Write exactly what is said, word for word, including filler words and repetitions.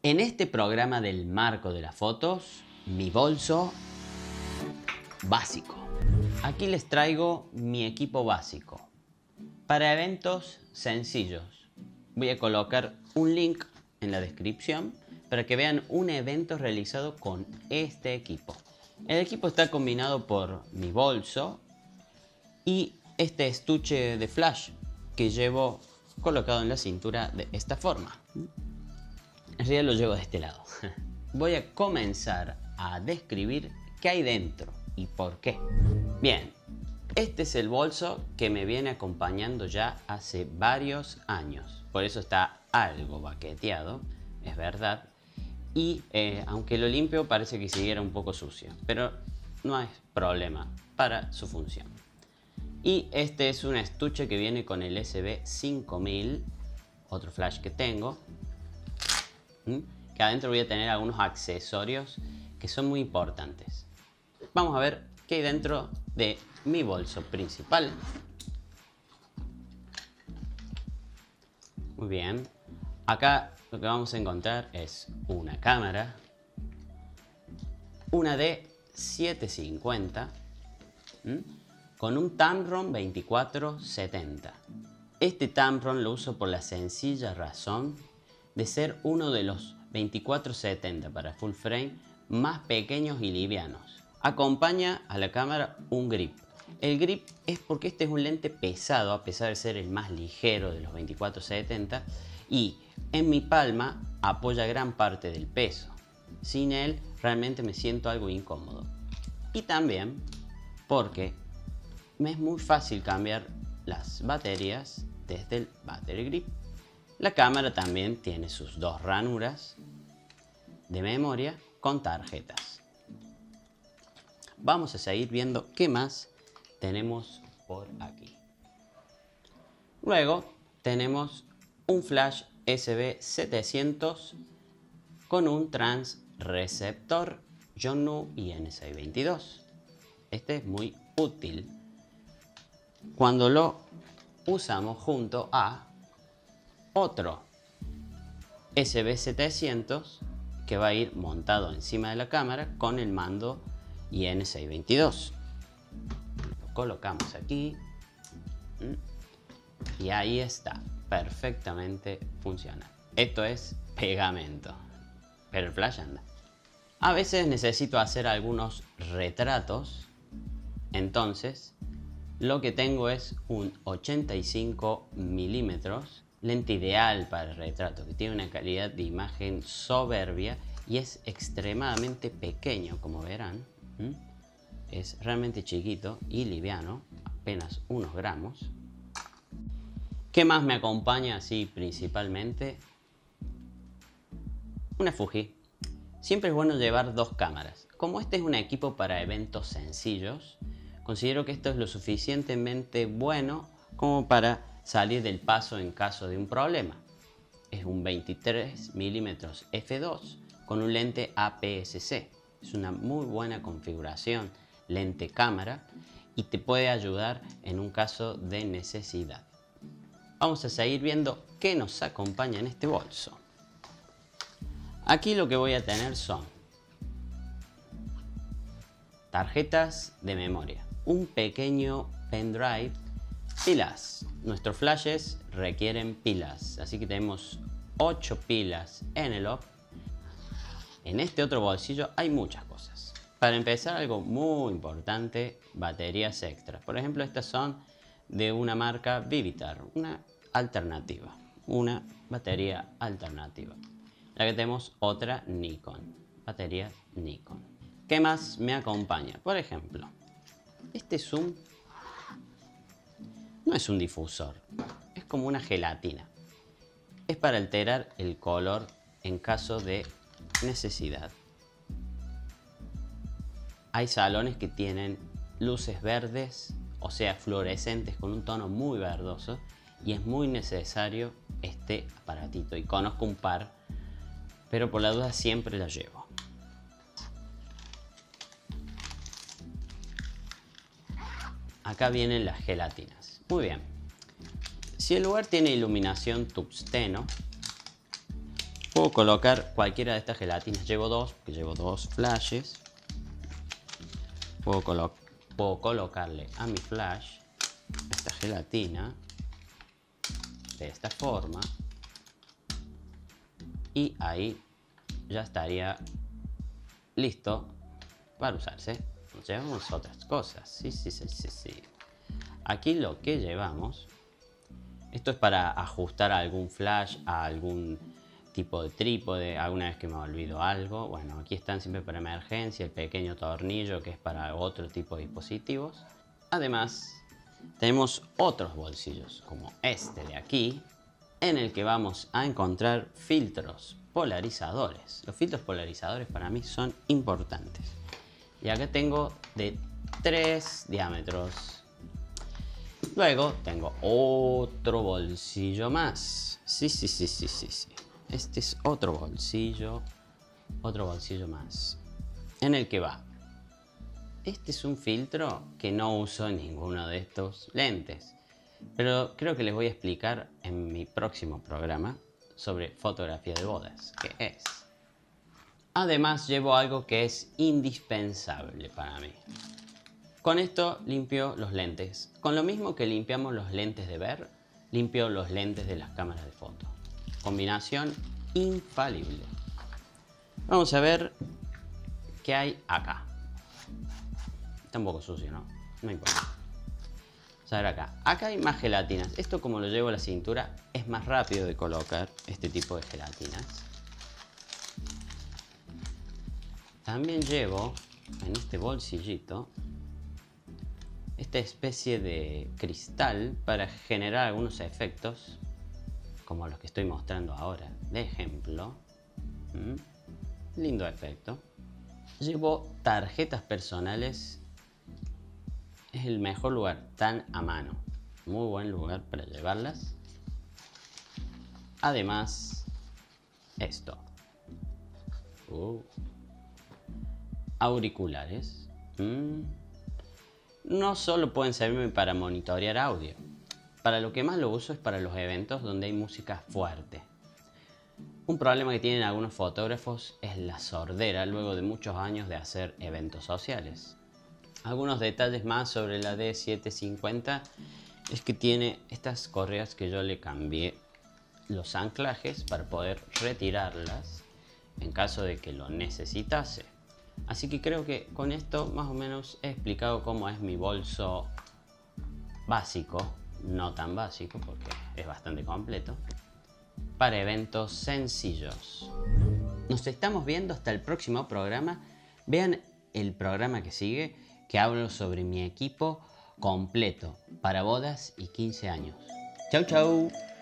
En este programa del marco de las fotos, mi bolso básico. Aquí les traigo mi equipo básico. Para eventos sencillos, voy a colocar un link en la descripción para que vean un evento realizado con este equipo. El equipo está combinado por mi bolso y este estuche de flash que llevo colocado en la cintura de esta forma. En realidad lo llevo de este lado. Voy a comenzar a describir qué hay dentro y por qué. Bien, este es el bolso que me viene acompañando ya hace varios años. Por eso está algo baqueteado, es verdad. Y eh, aunque lo limpio parece que siguiera un poco sucio, pero no hay problema para su función. Y este es un estuche que viene con el S B cinco mil, otro flash que tengo. ¿Mm? Que adentro voy a tener algunos accesorios que son muy importantes. Vamos a ver qué hay dentro de mi bolso principal. Muy bien. Acá lo que vamos a encontrar es una cámara, una D setecientos cincuenta, ¿m? con un Tamron veinticuatro setenta. Este Tamron lo uso por la sencilla razón de ser uno de los veinticuatro setenta para full frame más pequeños y livianos. Acompaña a la cámara un grip. El grip es porque este es un lente pesado a pesar de ser el más ligero de los veinticuatro setenta y en mi palma apoya gran parte del peso. Sin él realmente me siento algo incómodo. Y también porque me es muy fácil cambiar las baterías desde el battery grip. La cámara también tiene sus dos ranuras de memoria con tarjetas. Vamos a seguir viendo qué más tenemos por aquí. Luego tenemos un flash S B setecientos con un transreceptor Yongnuo I N seiscientos veintidós. Este es muy útil cuando lo usamos junto a otro S B setecientos que va a ir montado encima de la cámara con el mando I N seiscientos veintidós. Lo colocamos aquí y ahí está, perfectamente funciona. Esto es pegamento, pero el flash anda. A veces necesito hacer algunos retratos, entonces lo que tengo es un ochenta y cinco milímetros, lente ideal para el retrato, que tiene una calidad de imagen soberbia y es extremadamente pequeño, como verán. ¿Mm? Es realmente chiquito y liviano, apenas unos gramos. ¿Qué más me acompaña así principalmente? Una Fuji. Siempre es bueno llevar dos cámaras. Como este es un equipo para eventos sencillos, considero que esto es lo suficientemente bueno como para salir del paso en caso de un problema. Es un veintitrés milímetros efe dos con un lente A P S C. Es una muy buena configuración lente cámara y te puede ayudar en un caso de necesidad. Vamos a seguir viendo qué nos acompaña en este bolso. Aquí lo que voy a tener son tarjetas de memoria, un pequeño pendrive, pilas. Nuestros flashes requieren pilas, así que tenemos ocho pilas en el O P. En este otro bolsillo hay muchas cosas. Para empezar, algo muy importante, baterías extras. Por ejemplo, estas son de una marca Vivitar, una alternativa, una batería alternativa. Ya que tenemos otra Nikon, batería Nikon. ¿Qué más me acompaña? Por ejemplo, este zoom no es un difusor, es como una gelatina. Es para alterar el color en caso de necesidad. Hay salones que tienen luces verdes, o sea, fluorescentes con un tono muy verdoso, y es muy necesario este aparatito. Y conozco un par, pero por la duda siempre la llevo. Acá vienen las gelatinas. Muy bien. Si el lugar tiene iluminación tungsteno, Puedo colocar cualquiera de estas gelatinas. Llevo dos, porque llevo dos flashes. Puedo, colo puedo colocarle a mi flash esta gelatina de esta forma. Y ahí ya estaría listo para usarse. Llevamos otras cosas. Sí, sí, sí, sí, sí. Aquí lo que llevamos. Esto es para ajustar algún flash a algún tipo de trípode. Alguna vez que me olvido algo. Bueno, aquí están siempre para emergencia. El pequeño tornillo que es para otro tipo de dispositivos. Además, tenemos otros bolsillos como este de aquí, en el que vamos a encontrar filtros polarizadores. Los filtros polarizadores para mí son importantes. Y acá tengo de tres diámetros. Luego tengo otro bolsillo más. Sí, sí, sí, sí, sí, sí. Este es otro bolsillo. Otro bolsillo más. En el que va. Este es un filtro que no uso en ninguno de estos lentes. Pero creo que les voy a explicar en mi próximo programa sobre fotografía de bodas, que es. Además llevo algo que es indispensable para mí. Con esto limpio los lentes. Con lo mismo que limpiamos los lentes de ver, limpio los lentes de las cámaras de foto. Combinación infalible. Vamos a ver qué hay acá. Está un poco sucio, ¿no? No importa. Vamos a ver acá. Acá hay más gelatinas. Esto, como lo llevo a la cintura, es más rápido de colocar este tipo de gelatinas. También llevo en este bolsillito esta especie de cristal para generar algunos efectos, como los que estoy mostrando ahora de ejemplo. ¿Mm? Lindo efecto. Llevo tarjetas personales. Es el mejor lugar, tan a mano. Muy buen lugar para llevarlas. Además, esto. Uh. Auriculares. Mm. No solo pueden servirme para monitorear audio. Para lo que más lo uso es para los eventos donde hay música fuerte. Un problema que tienen algunos fotógrafos es la sordera luego de muchos años de hacer eventos sociales. Algunos detalles más sobre la D setecientos cincuenta es que tiene estas correas que yo le cambié los anclajes para poder retirarlas en caso de que lo necesitase. Así que creo que con esto más o menos he explicado cómo es mi bolso básico, no tan básico porque es bastante completo, para eventos sencillos. Nos estamos viendo hasta el próximo programa. Vean el programa que sigue, que hablo sobre mi equipo completo para bodas y quince años. Chau, chau.